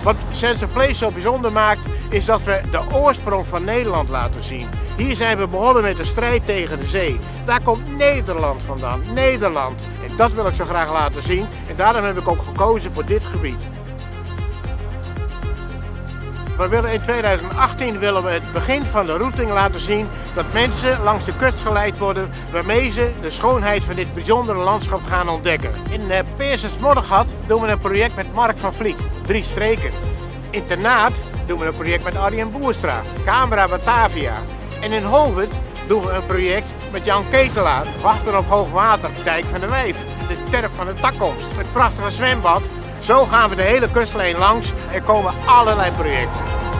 Wat Sense of Place zo bijzonder maakt, is dat we de oorsprong van Nederland laten zien. Hier zijn we begonnen met de strijd tegen de zee. Daar komt Nederland vandaan, Nederland. En dat wil ik zo graag laten zien en daarom heb ik ook gekozen voor dit gebied. We willen in 2018 willen we het begin van de routing laten zien dat mensen langs de kust geleid worden waarmee ze de schoonheid van dit bijzondere landschap gaan ontdekken. In Peersens Moddergat doen we een project met Mark van Vliet, 3 streken. In Ternaat doen we een project met Arjen Boerstra, Camera Batavia. En in Holwert doen we een project met Jan Ketelaar, Wachten op Hoogwater, Dijk van de Wijf, de Terp van de Takkomst, het prachtige zwembad. Zo gaan we de hele kustlijn langs. Er komen allerlei projecten.